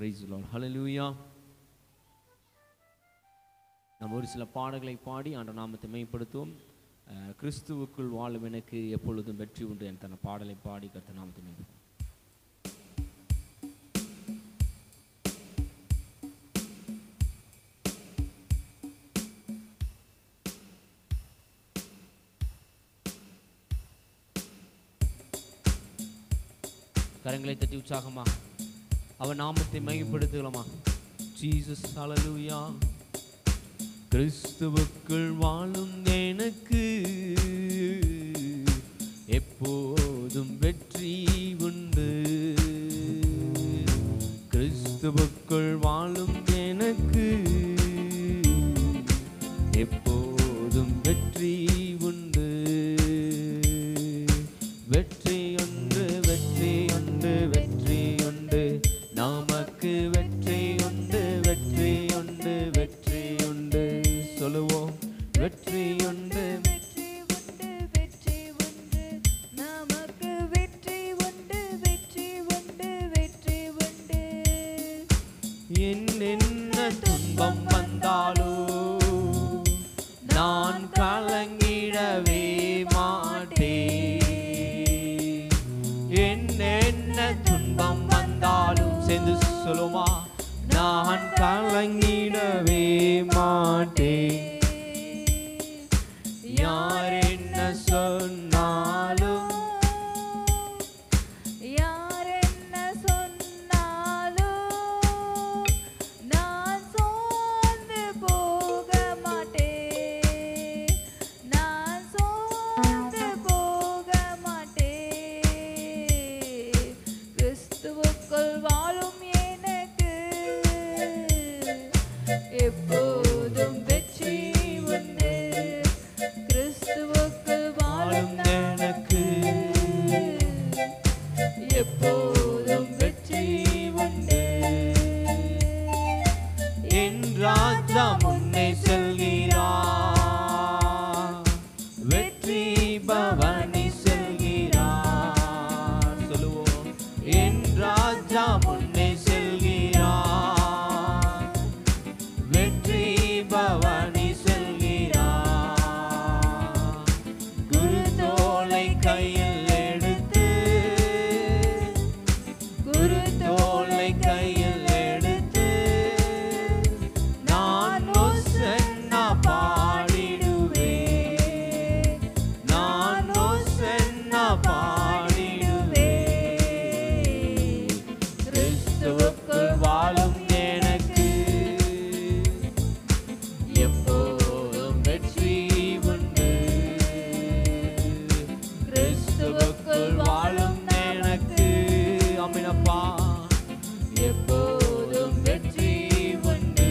Praise the Lord. ஹல்லேலூயா. நாம் ஒரு சில பாடல்களை பாடி ஆண்டவர் நாமத்தை மேம்படுத்துவோம். கிறிஸ்துவுக்குள் வாழும் எனக்கு எப்பொழுதும் வெற்றி உண்டு என்ற தன் பாடலை பாடி கர்த்தர் நாமத்தை மேம்படுத்துவோம். கரங்களை தட்டி உற்சாகமா அவர் நாமத்தை மையப்படுத்துகிறோமா? ஜீசஸ் ஹல்லேலூயா. கிறிஸ்துவுக்குள் வாழும் எனக்கு எப்போதும் வெற்றி உண்டு. கிறிஸ்துவுக்குள் வாழும் எனக்கு எப்போதும் வெற்றி உண்டு. வெற்றி உண்டு, வெற்றி உண்டு, வெற்றி உண்டு, நமக்கு வெற்றி உண்டு, வெற்றி உண்டு, வெற்றி உண்டு. சொல்லுவோம், வெற்றி உண்டு, வெற்றி உண்டு, வெற்றி உண்டு, நமக்கு வெற்றி உண்டு, வெற்றி உண்டு, வெற்றி உண்டு. என்னென்ன துன்பம் வந்தாலோ நான் கலங்கிடவே மாட்டேன். என்னென்ன துன்பம் வந்தாலும் சேர்ந்து சொல்லுமா, நான் கலங்கிடவே மாட்டேன். யார் என்ன சொன்னாலும், யார் என்ன சொன்னாலும் நான் சோர்ந்து போக மாட்டேன், நான் சோர்ந்து போக மாட்டேன். கிறிஸ்துவுக்குள் வாழும் எனக்கு எப்போதும் வெற்றி உண்டு. கிறிஸ்துவுக்குள் வாழும் எனக்கு எப்போதும் வெற்றி உண்டு. என் ராஜா முன்னே செல்கிறார், வெற்றி பவனி செல்கிறார். சொல்லுவோம், என் ராஜா முன்னே செல்கிறார், வெற்றி பவனி செல்கிறார். குரு தோளை கையில் எடுத்து, குரு தோளை கையில் எடுத்து நான் ஓசன்னா பாடிடுவேன், நான் ஓசன்னா பாடிடுவேன். கிறிஸ்துவுக்குள் வாழும் எனக்கு எப்போதும் வெற்றி உண்டு. கிறிஸ்துவுக்குள் வாழும் எனக்கு அமினப்பா எப்போதும் வெற்றி உண்டு.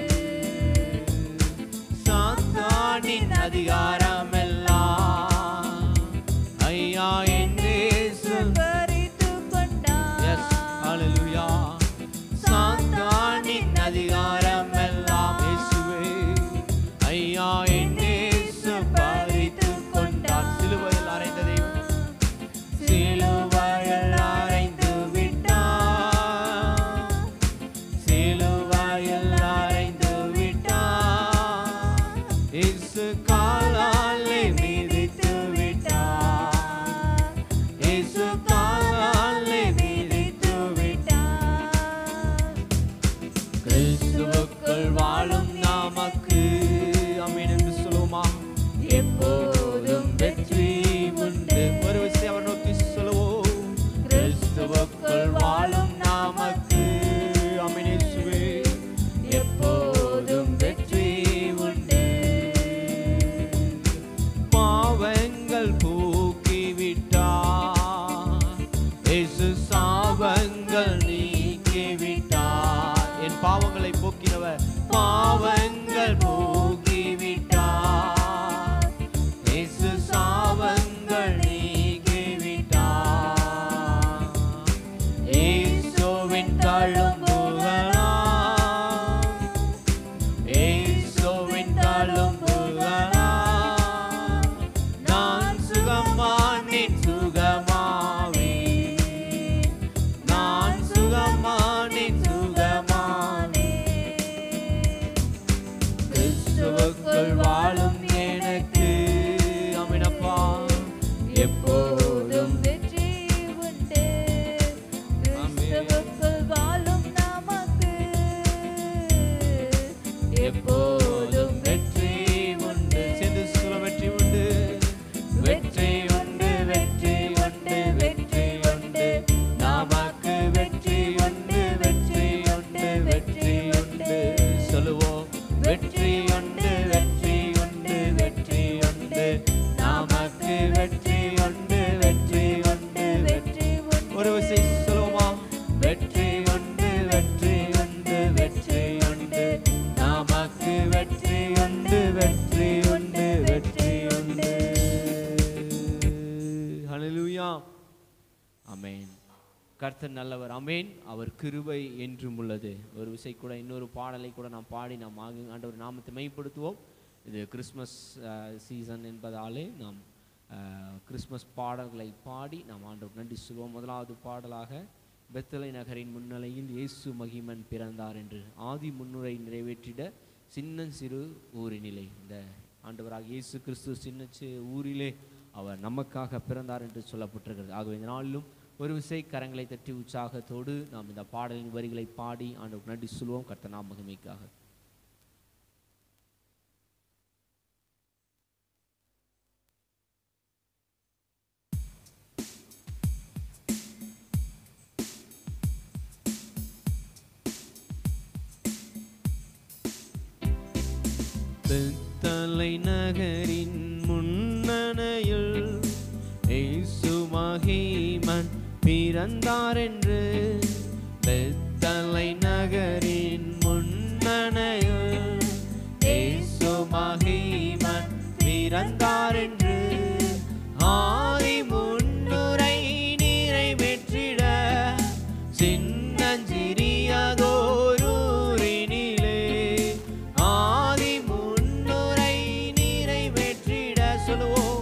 சாத்தானின் அதிகாரம் எல்லாம் ஐயா என்றே பறித்துக் கொண்டார். Yes, hallelujah. சாத்தானின் அதிகாரம் எல்லாம் இயேசுவே ஐயா என்னே பறித்துக் கொண்டார். சிலுவையில் அறைந்த தெய்வம், சிலுவையில் அறைந்து விட்டார், சிலுவையில் அறைந்து விட்டார். இயேசு காலாலே மிதித்து விட்டார், இயேசு காலாலே மிதித்து விட்டார். கிறிஸ்துவுக்குள் வாழும் நமக்கு ஆமென் என்று சொல்லுவோமா, எப்போதும் வெற்றி உண்டு. ஒரு விஷயம் அவர் நோக்கி சொல்லுவோம், கிறிஸ்துவுக்குள் வாழும் நமக்கு ஆமென் இயேசுவே எப்போதும் வெற்றி உண்டு. பாவங்கள் போக்கிவிட்டார், இயேசு சாபங்கள் நீக்கிவிட்டார். என் பாவங்களை போக்கினவர், பாவங்கள் போக்கிவிட்டார், இயேசு சாபங்கள் நீக்கிவிட்டார். இயேசுவின் தழும்புகளால், இயேசுவின் தழும்புகளால் நான் சுகமானேன், சுகமாவேன், நான் சுகமானேன், சுகமாவேன். கர்த்தர் நல்லவர். ஆமென். அவர் கிருபை என்றும் உள்ளது. ஒரு விசை கூட இன்னொரு பாடலை கூட நாம் பாடி நாம் ஆண்டவர் நாமத்தை மைப்படுத்துவோம். இது கிறிஸ்மஸ் சீசன் என்பதாலே நாம் கிறிஸ்மஸ் பாடல்களை பாடி நாம் ஆண்டவர் நன்றி சொல்வோம். முதலாவது பாடலாக பெத்தலை நகரின் முன்னிலையில் இயேசு மகிமன் பிறந்தார் என்று ஆதி முன்னுரை நிறைவேற்றிட சின்னஞ்சிறு ஊரினிலே, இந்த ஆண்டவராக இயேசு கிறிஸ்து சின்ன ஊரிலே அவர் நமக்காக பிறந்தார் என்று சொல்லப்பட்டிருக்கிறது. ஆகவே இந்த நாளிலும் ஒரு விசை கரங்களை தட்டி உற்சாகத்தோடு நாம் இந்த பாடலின் வரிகளை பாடி ஆண்டவருக்கு நன்றி சொல்வோம். கர்த்தர் நாம மகிமைக்காக. பெத்தலை நகரின் முன்னணையில் இயேசு மகிமன் பிறந்தார் என்று, பெத்தலை நகரின் முன்னணையில் இயேசு மகிமன் பிறந்தார் என்று ஆதி முன்னுரை நிறைவேற்றிட சின்னஞ்சிறியதோரூரினிலே, ஆதி முன்னுரை நிறைவேற்றிட சொல்லுவோம்.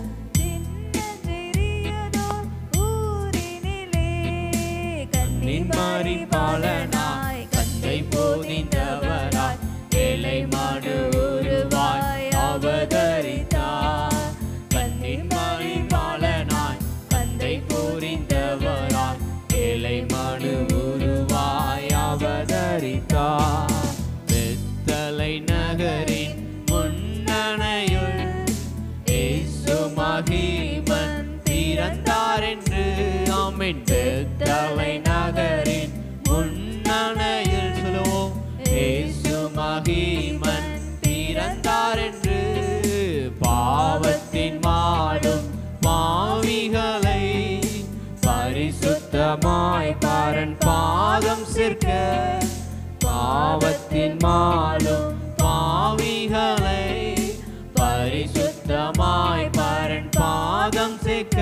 கன்னிமாரி பாலனாய் கந்தை போதிந்தவராய் ஏழை மாடு உருவாய் அவதரித்தார். கன்னிமாரி பாலனாய் கந்தை போதிந்தவராய் ஏழை மாடு உருவாய் அவதரித்தார். பெத்தலை நகரின் முன்னணையுள் இயேசு மகிமன் பிறந்தார் என்று. ஆமென். பெத்தலை நகரின் முன்னணையில் சொல்லுவோம். இயேசு மகிமன் பிறந்தார் என்று பாவத்தின் மாடும் பாவிகளை பரிசுத்தமாய் பாரன் பாதம் சேர்க்க, பாவத்தின் மாடும் பாவிகளை பரிசுத்தமாய் பாரன் பாதம் சேர்க்க,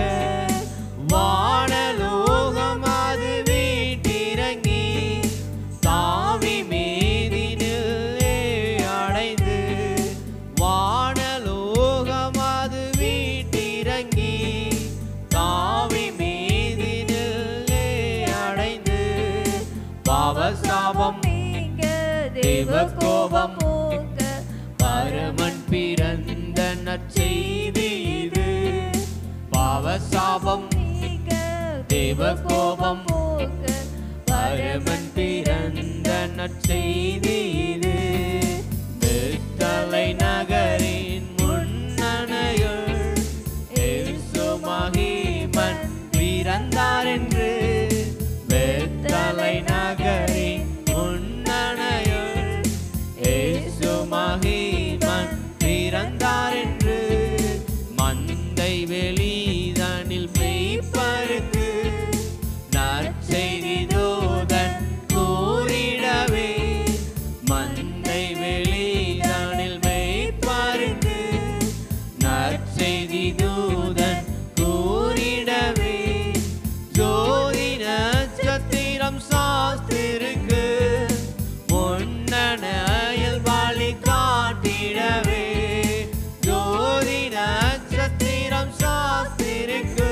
வானலோகம் அது வீட்டிறங்கி தாவி மீதினிலே அடைந்து, வானலோகம் அது வீட்டிறங்கி தாவி மீதினிலே அடைந்து, பாவசாபம் நீங்க தேவ கோபம் போக்க பரமன் பிறந்த நற்செய்தி இது. பாவசாபம் தேவ கோபம் போக்க பரமன் பிறந்த நற்செய்தி இது. பெத்தலை நகரின் முன்னணையுள் இயேசு மகிமன் பிறந்தார் என்று, பெத்தலை நகரின் முன்னணையுள் இயேசு மகிமன் பிறந்தார் என்று, மந்தை வெளிதனில் மெய்ப்பருக்கு நற்செய்தி தூதன் கூறிடவே, மந்தை வெளிதனில் மெய்ப்பருக்கு நற்செய்தி தூதன் கூறிடவே, ஜோதி நட்சத்திரம் சாஸ்திருக்கு முன்னணையில் வழி காட்டிடவே, ஜோதி நட்சத்திரம் சாஸ்திருக்கு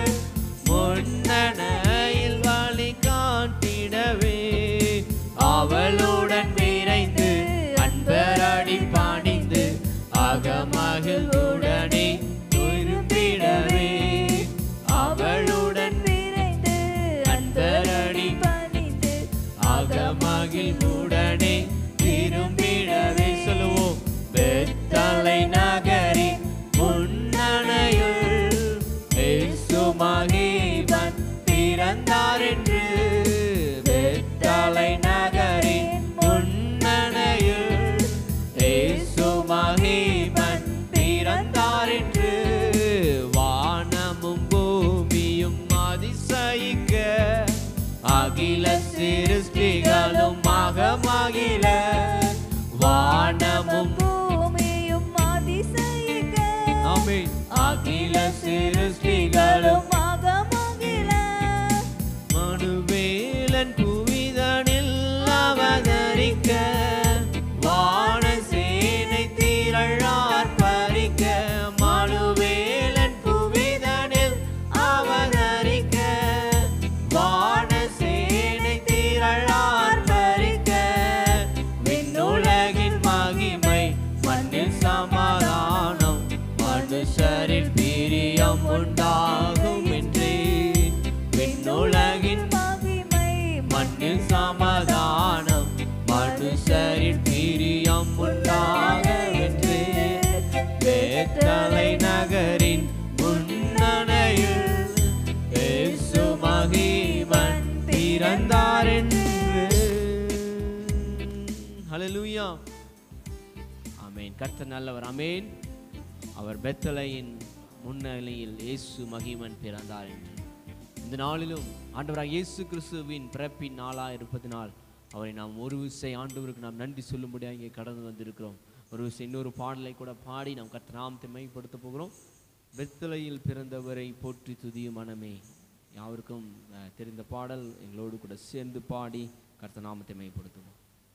முன்னணையில் வழி காட்டிடவே, அவளுடன் விரைந்து அன்பரடி பாணிந்து அகமகிழ்வுடனே திரும்பிடவே, அவளுடன் விரைந்து அன்பரடி பணிந்து அகமகிழ்வுடனே திரும்பிடவே. சொல்லுவோம். பெத்தலை நகரின் முன்னணையுள் இயேசு மகிமன் பிறந்தார் என்று, பெத்தலை நகரின் முன்னணையுள் இயேசு மகிமன் பிறந்தார் என்று, வானமும் பூமியும் அதிசயிக்க அகில சிருஷ்டிகளும் மக ஹல்லேலூயா. ஆமென். கர்த்தர் நல்லவர். ஆமென். அவர் பெத்லகேமின் முன்னிலையில் இயேசு மகிமன் பிறந்தார் என்று இந்த நாளிலும் ஆண்டவராக இயேசு கிறிஸ்துவின் பிறப்பின் நாளாக இருப்பதனால் அவரை நாம் ஒரு விசை ஆண்டவருக்கு நாம் நன்றி சொல்லும்படியாக இங்கே கடந்து வந்திருக்கிறோம். ஒரு விசை இன்னொரு பாடலை கூட பாடி நாம் கர்த்தர் நாமத்தை மகிமைப்படுத்த போகிறோம். பெத்லகேமில் பிறந்தவரை போற்றி துதியும் மனமே. யாருக்கும் தெரிந்த பாடல் எங்களோடு கூட சேர்ந்து பாடி கர்த்தர் நாமத்தை மகிமைப்படுத்துவோம்.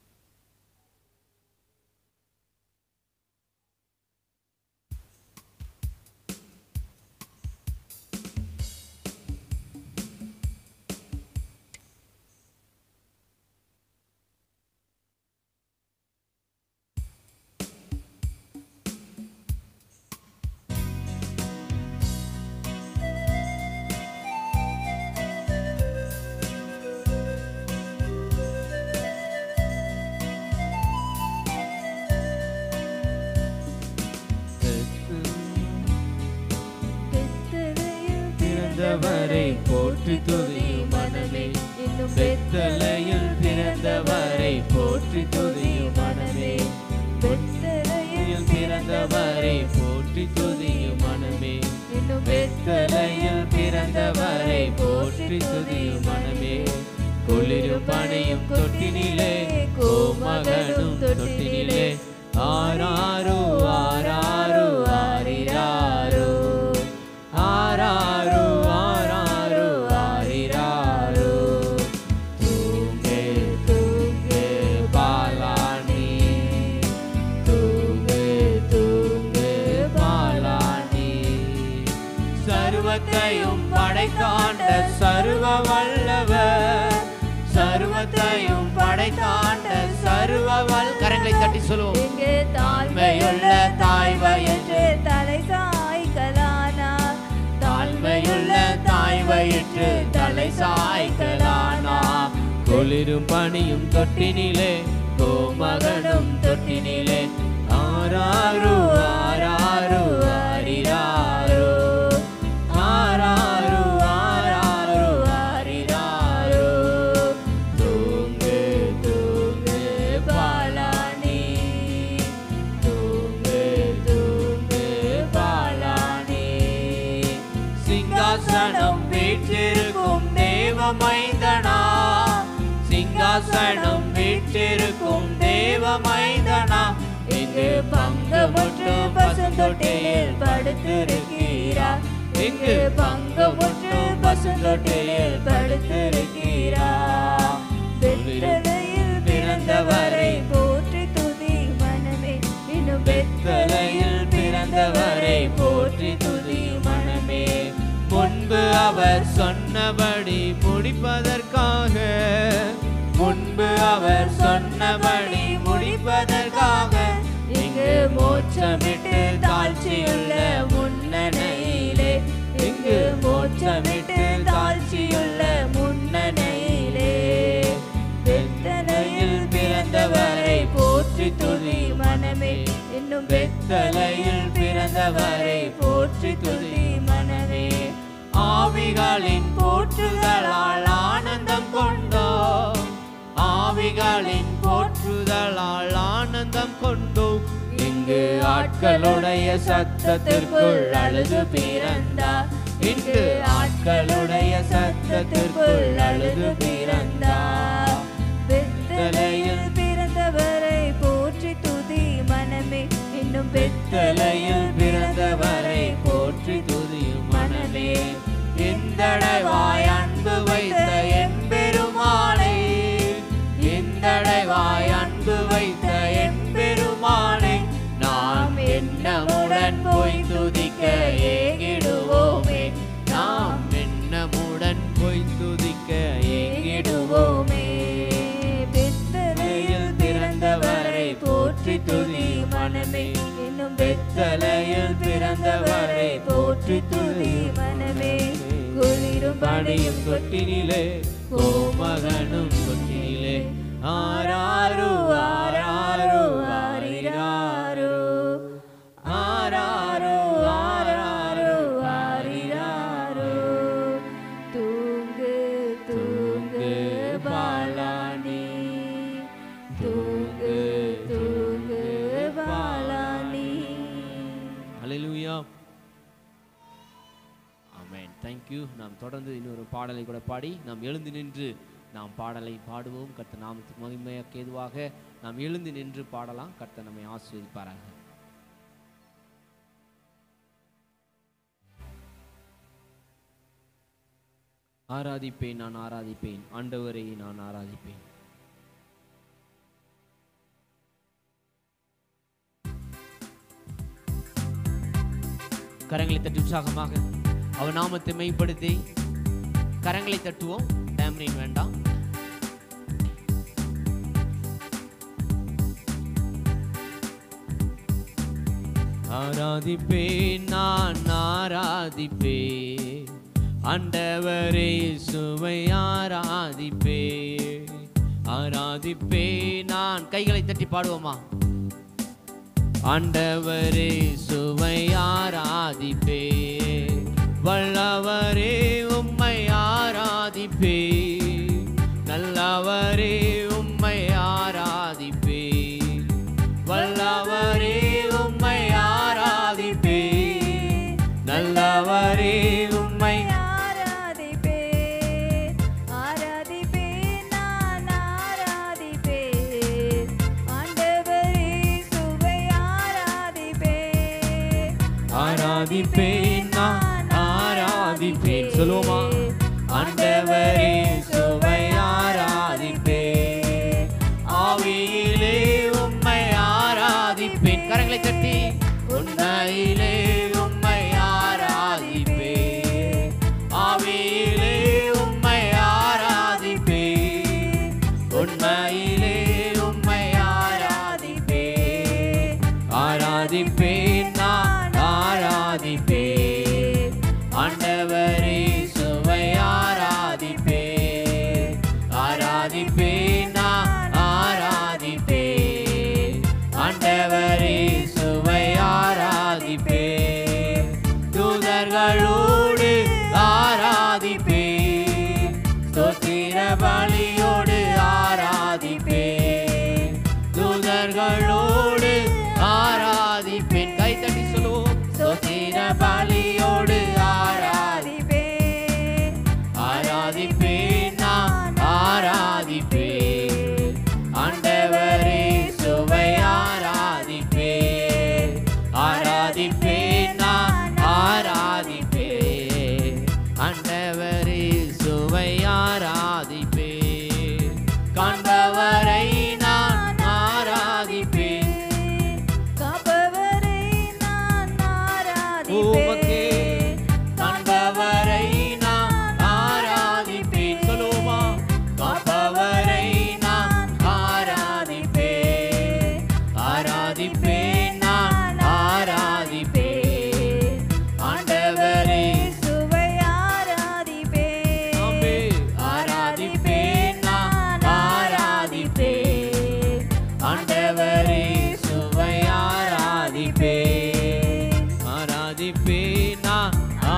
பிறந்தவரை போற்றி துதியும் மனமே. இன்னும் பெத்லகேமில் பிறந்தவரை போற்றி துதியும் மனமே. பெத்லகேமில் பிறந்தவரை போற்றி துதியும் மனமே. இன்னும் பெத்லகேமில் பிறந்தவரை போற்றி துதியும் மனமே. குளிரும் பனியும் தொட்டினிலே கோமகனும் தொட்டினிலே ஆராரோ ஆராரோ ஆரிராரோ ஆராரோ ஆராரோ ஆரிராரோ. தூங்கே தூங்கே பாலானி, தூங்கே தூங்கே பாலானி. சர்வத்தையும் படைத்தாண்ட சர்வ வல்லவர், சர்வத்தையும் படைத்தாண்ட சர்வ கரங்களை தட்டி சொல்லுவோம். இங்கே தாழ்மையுள்ள தாய் வயிற்று தலை சாய்க்கலானா, தாழ்மையுள்ள தாய் வயிற்று தலை சாய்க்கலானா. குளிரும் பனியும் தொட்டினிலே கோமகனும் தொட்டினிலே ஆராரோ ஆராரோ ஆரிராரோ ஆராரோ ஆராரோ ஆரிராரோ. தூங்கு தூங்கு பாலானி, தூங்கு தூங்கு பாலானி. சிங்காசனம் வீற்றிருக்கும் தேவமைந்தனா, சிங்காசனம் வீற்றிருக்கும் தேவமைந்தனா. இங்கு பங்கமுற்று பசுந்தொட்டியில் படுத்திருக்கிறார், இங்கு பங்கமுற்று பசுந்தொட்டியில் படுத்திருக்கிறார். பெத்லகேமில் பிறந்தவரை போற்றி துதி மனமே. இன்னும் பெத்லகேமில் பிறந்தவரை போற்றி துதி மனமே. முன்பு அவர் சொன்னபடி முடிப்பதற்காக, முன்பு அவர் சொன்னபடி முடிப்பதற்காக இங்கு மோட்சமிட்டு தாழ்ச்சியுள்ள முன்னணையிலே, இங்கு மோட்சமிட்டு தாழ்ச்சியுள்ள முன்னணையிலே. பெத்லகேமில் பிறந்தவரை போற்றி துதி மனமே. இன்னும் பெத்லகேமில் பிறந்தவரை போற்றி துதி மனமே. ஆவிகளின் போற்றுதலால் ஆனந்தம் கொண்டோம், ஆவிகளின் போற்றுதலால் ஆனந்தம் கொண்டோம். இங்கு ஆட்களுடைய சத்தத்திற்குள் அழுது பிறந்தார், இங்கு ஆட்களுடைய சத்தத்திற்குள் அழுது பிறந்தார். பெத்லகேமில் பிறந்தவரை போற்றி துதி மனமே. இன்னும் பெத்லகேமில் பிறந்தவரை போற்றி துதியும் மனமே. இந்தடைவாய் அன்பு வைத்த எம்பெருமானை, இந்தடைவாய் அன்பு வைத்த எம்பெருமானை நாம் எண்ணமுடன் போய் துதிக்க ஏங்கிடுவோமே, நாம் எண்ணமுடன் போய் துதிக்க ஏங்கிடுவோமே. பெத்லகேமில் பிறந்தவரை போற்றி துதி மனமே. இன்னும் பெத்லகேமில் பிறந்தவரை போற்றி துதி மனமே. குளிரும் பனியும் தொட்டினிலே கோமகனும் தொட்டினிலே ஆராரோ ஆராரோ ஆரிராரோ ஆராரோ ஆராரோ ஆரிராரோ. தூங்கு தூங்கு பாலானி, தூங்கு தேங்க்யூ. நாம் தொடர்ந்து இன்னொரு பாடலை கூட பாடி நாம் எழுந்து நின்று நாம் பாடலை பாடுவோம். கர்த்தர் நாமத்துக்கு மகிமைக்கு ஏதுவாக நாம் எழுந்து நின்று பாடலாம். கர்த்தர் நம்மை ஆசீர்வதிப்பாராக. ஆராதிப்பேன், நான் ஆராதிப்பேன், ஆண்டவரை நான் ஆராதிப்பேன். கரங்களை தட்டி உற்சாகமாக அவர் நாமத்தை மெய்ப்படுத்தி கரங்களை தட்டுவோம். டேம்ரின் வேண்டாம். ஆராதிப்பேன், நான் ஆராதிப்பேன், ஆண்டவரே சுவை ஆராதிப்பேன். ஆராதிப்பேன் நான். கைகளை தட்டி பாடுவோமா? ஆண்டவரே சுவை ஆராதிப்பே, வல்லவரே உம்மை ஆராதிப்பே, நல்லவரே உம்மை ஆராதிப்பே, வல்லவரே உம்மை ஆராதிப்பே, நல்லவரே உம்மை ஆராதிப்பே. ஆராதிப்பே நான் ஆராதிப்பே, ஆண்டவரே சுவை ஆராதிப்பே. ஆராதிப்பேன் நான் ஆராதிப்பேன். சொல்லுவோமா? ஆண்டவரே சுவை ஆராதிப்பே, ஆவியிலே உம்மை ஆராதிப்பேன். கரங்களை தட்டி உண்மையிலே உம்மை ஆராதிப்பே, ஆவியிலே உம்மை ஆராதிப்பே, உண்மையிலே உம்மை ஆராதிப்பே. ஆராதிப்பேன் நான் ஆராதிப்பே, ஆண்டவரே சுவை ஆராதிப்பே. ஆராதிப்பேன் நான் ஆராதிப்பே, ஆண்டவரே சுவை ஆராதிப்பே. தூதர்களோடு ஆராதிப்பே, ஸ்தோத்திர பலியோடு ஆராதிப்பே. தூதர்களோடு ஆராதிப்பேன். கை தட்டி சொல்லுவோம். ஸ்தோத்திர பலியோடு ஆராதிப்பே. ஆராதிப்பேன் நான் ஆராதிப்பே, ஆண்டவரே சுவை ஆராதிப்பே. ஆராதிப்பேன் நான் ஆராதிப்பே, ஆண்டவரே சுவை ஆராதிப்பே. காண்பவரை நான் ஆராதிப்பேன், காப்பவரை நான் உமக்கே ஆராதிப்பேன். காண்பவரை நான் ஆராதிப்பேன். சொல்லுவோமா? காப்பவரை நான் ஆராதிப்பேன். ஆராதிப்பேன் நான் ஆராதிப்பேன், ஆண்டவரே சுவை ஆராதிப்பேன். ஆமே. ஆராதிப்பேன் நான் ஆராதிப்பேன், ஆண்டவரே சுவை ஆராதிப்பேன். ஆராதிப்பேன் நான்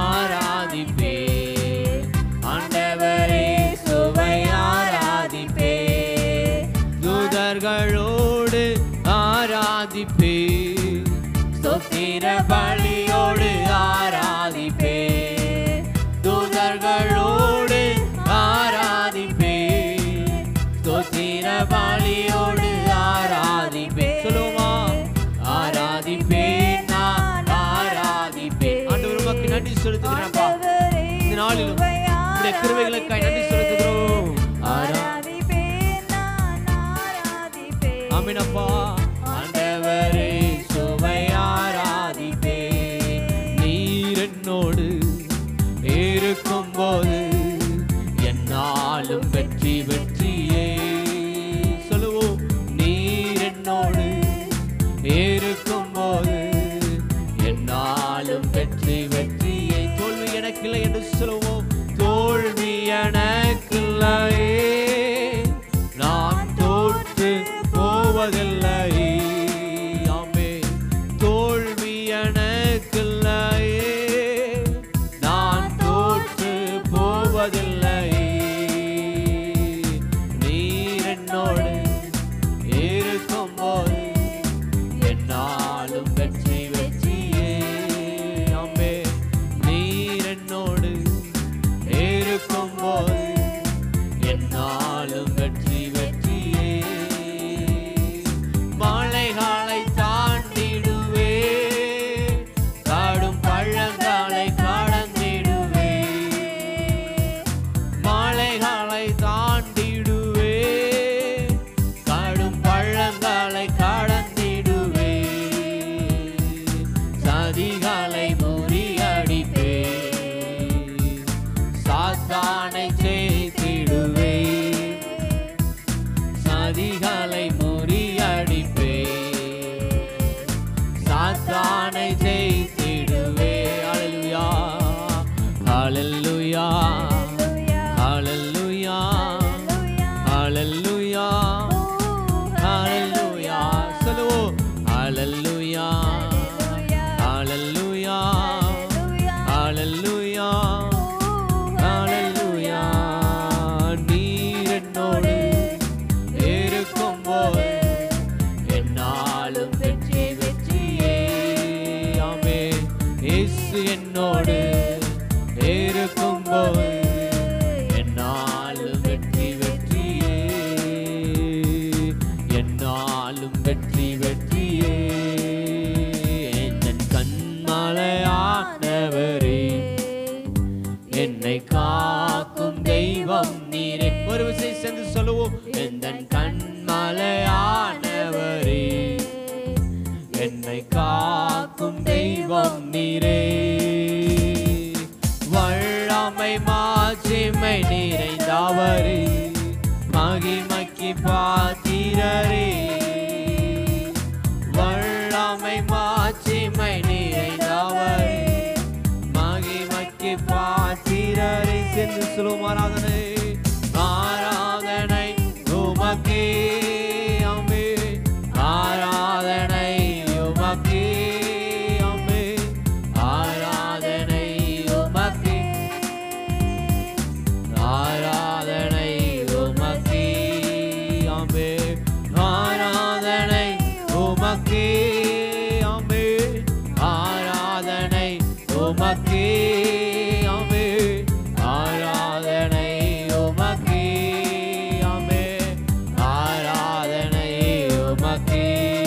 ஆராதிப்பேன், ஆண்டவரே சுவை ஆராதிப்பேன். தூதர்களோடு ஆராதிப்பேன், ஸ்தோத்திர பலியோடு ஆராதிப்பேன். தூதர்களோடு ஆராதிப்பேன், ஸ்தோத்திர பலியோடு ஆராதிப்பேன். சொல்லுவோமா? ஆராதிப்பேன் நான் ஆராதிப்பேன். ஆண்டவர் உமக்கு நன்றி செலுத்துகிறேன்ப்பா. இந்த நாளிலும் உம்முடைய கிருபைகளுக்காய் நன்றி செலுத்துகிறோம். ஆராதிப்பேன் நான் ஆராதிப்பேன். ஆமென் அப்பா. ஆண்டவரே சுவை ஆராதிப்பேன். நீர் என்னோடு இருக்கும்போது என்னாலும் வெற்றி வெற்றியே. சொல்லுவோம். நீர் என்னோடு இருக்கும்போது என்னாலும் வெற்றி வெற்றியே. தோல்வி எனக்கில்லை என்று சொல்லுவோம். தோல்வி எனக்கில்லையே, நான் தோற்று போவதில்லையே. ஆமே. தோல்வி எனக்கில்லையே, நான் தோற்று போவதில்லையே. நீர் என்னோடு இருக்கும்போது என்னாலும் வெற்றி வெற்றியே. ஆமே. நீர் என்னோடு வியாதிகளை முறியடிப்பே, சாத்தானை ஜெயித்திடுவே. ஹல்லேலூயா ஹல்லேலூயா ஹல்லேலூயா ஹல்லேலூயா ஹல்லேலூயா. சொல்லுவோம் ஹல்லேலூயா ஹல்லேலூயா ஹல்லேலூயா ஹல்லேலூயா. நீர் என்னோடு இருக்கும்போது என்னாலும் வெற்றி வெற்றியே. ஆமென். இயேசு என்னோடு இருக்கும்போது என்னாலும் வெற்றி வெற்றியே, என்னாலும் வெற்றி வெற்றியே. என் கண்மலையானவரே, என்னை காக்கும் தெய்வம் நீரே. ஒரு விஷயம் சேர்ந்து சொல்லுவோம். என் கண்மலையானவரே, என்னை காக்கும் தெய்வம் நீரே. வல்லமை மாட்சிமை நிறைந்தவரே, மகிமைக்கு பாத்திரரே. வல்லமை மாட்சிமை நிறைந்தவரே, மகிமைக்கு பாத்திரரே. சென்று சொல்லுவோம் ஆராதனை ஆராதனை உமக்கே. ஆமென். ஆராதனை உமக்கே. ஆமென். ஆராதனை உமக்கே. ஆராதனை உமக்கே. ஆமென். ஆராதனை உமக்கே. ஆமென். ஆராதனை உமக்கே. ஆமென். ஆராதனை உமக்கே. ஆமென். ஆராதனை உமக்கே.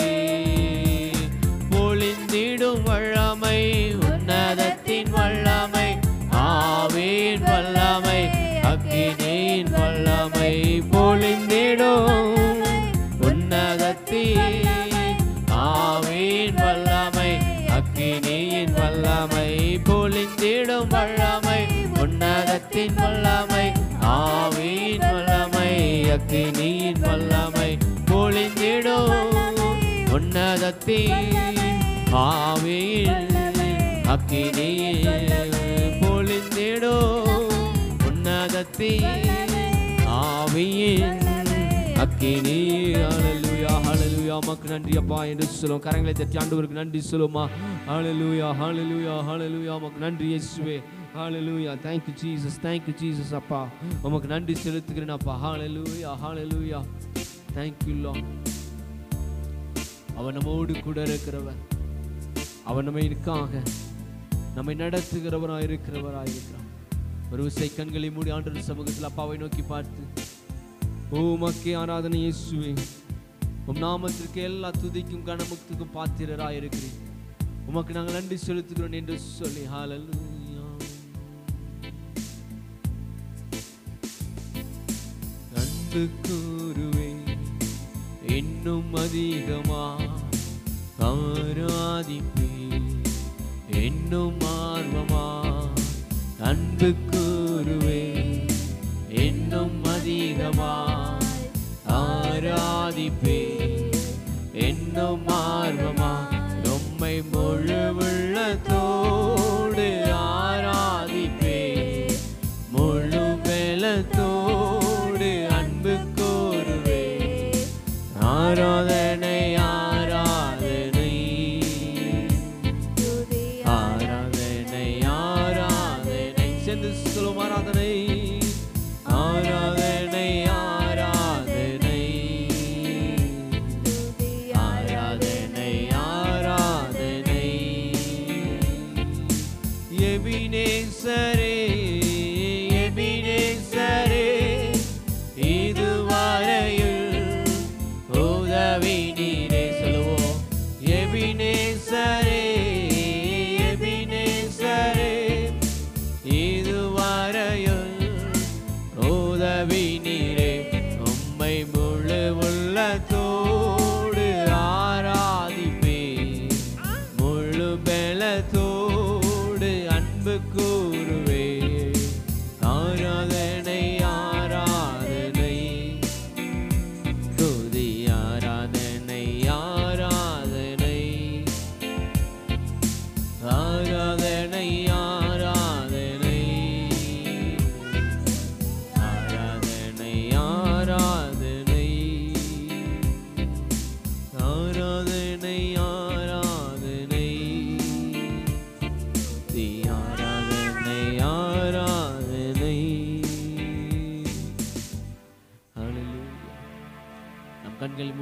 பொழிந்திடும் வல்லமை, உன்னதத்தின் வல்லமை, ஆவியின் வல்லமை, அக்கினியின் வல்லமை. பொழிந்திடும் உன்னதத்தின் ஆவியின் வல்லமை, அக்கினியின் வல்லமை. பொழிந்திடும் வல்லமை, உன்னதத்தின் வல்லமை, ஆவியின் வல்லமை, அக்கினியின் வல்லமை. பொழிந்திடும் உன்னதத்தின் ஆவியின் அக்கினியின். பொழிந்திடும் உன்னதத்தின் ஆவியின் அக்கினி. ஹல்லேலூயா ஹல்லேலூயா. உமக்கு நன்றி அப்பா என்று சொல்லுவோம். கரங்களை தட்டி ஆண்டவருக்கு நன்றி சொல்லுமா. ஹல்லேலூயா ஹல்லேலூயா ஹல்லேலூயா. உமக்கு நன்றி இயேசுவே. ஹல்லேலூயா. Thank you Jesus. Thank you Jesus அப்பா. உமக்கு நன்றி செலுத்துகிறேன் அப்பா. ஹல்லேலூயா ஹல்லேலூயா. Thank you Lord. அவர் நம்மோடு கூட இருக்கிறவர். அவர் நம்மைக்காக நம்மை நடத்துகிறவராய் இருக்கிறார். ஒரு விசை கண்களை மூடி ஆண்டவர் சமூகத்தில் அப்பாவை நோக்கி பார்த்து, உமக்கே ஆராதனை இயேசுவே. உம் நாமத்திற்கு எல்லா துதிக்கும் கனமுக்திக்கும் பாத்திரராய் இருக்கிறீர். உமக்கு நாங்கள் நன்றி செலுத்துகிறோம் என்று சொல்லி ஹல்லேலூயா. அன்பு கூறுவே இன்னும் அதிகமா ஆராதிப்பே, இன்னும் ஆர்வமா அன்பு கூறுவே இன்னும் அதிகமா ஆராதிப்பே, இன்னும் ஆர்வமா உம்மை முழு உள்ளத்தோடு ஆராதிப்பே, முழு பலத்தோடு அன்பு கூறுவே. ஆராதனை ஆராதனை ஆராதனை ஆராதனை. சேர்ந்து சொல்லும் ஆராதனை ஆராதனை ஆராதனை ஆராதனை ஆராதனை. எபினேசரே எபினேசரே இதுவரையில் உதவி நீரே. சொல்லுவோம் எபினேசரே எபினேசரே இதுவரையில் உதவி நீரே. உம்மை முழு உள்ளத்தோடு ஆராதிப்பே, முழு பலத்தோடு அன்பு கூறுவே. ஆராதனை ஆராதனை துதி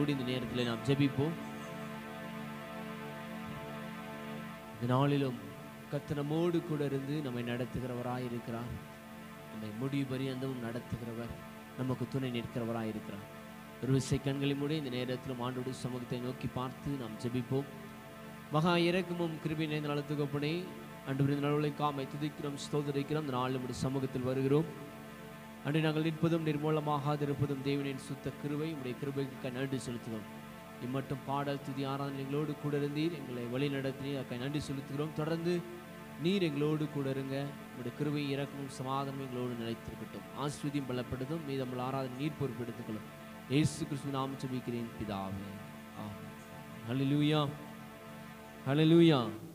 மூடி இந்த நேரத்தில் நாம் ஜெபிப்போம். இந்த நாளிலும் கர்த்தர் நம்மோடு கூட இருந்து நம்மை நடத்துகிறவராய் இருக்கிறார். நம்மை முடிவு பரியந்தமும் நடத்துகிறவர், நமக்கு துணை நிற்கிறவராய் இருக்கிறார். ஒரு விசை கண்களை மூடி இந்த நேரத்திலும் ஆண்டோடு சமூகத்தை நோக்கி பார்த்து நாம் ஜெபிப்போம். மகா இரக்கமும் கிருபை நிறைந்த நலத்துக்கப்படி அன்று இந்த நாளை காமை துதிக்கிறோம், ஸ்தோத்திரிக்கிறோம். இந்த நாள் நம்முடைய சமூகத்தில் வருகிறோம். அன்று நாங்கள் நிற்பதும் நிர்மூலமாகாதிருப்பதும் தேவனின் சுத்த கிருபை, உடைய கிருபைக்கு நன்றி செலுத்துகிறோம். இம்மட்டும் பாடல் துதி ஆராதனை எங்களோடு கூட இருந்தீர், எங்களை வழி நடத்தினீர், அதுக்காக நன்றி செலுத்துகிறோம். தொடர்ந்து நீர் எங்களோடு கூட இருங்க. உடைய கிருபை இரக்கமும் சமாதானமும் எங்களோடு நிலைத்திருக்கட்டும். ஆஸ்வதியும் பலப்படுத்தும். மீதமுள்ள ஆராதனை நீர் பொறுப்பெடுத்துக்கொள்ளும். இயேசு கிறிஸ்துவின் நாமத்தில் ஜெபிக்கிறேன் பிதாவே, ஆமென். ஹல்லேலூயா, ஹல்லேலூயா.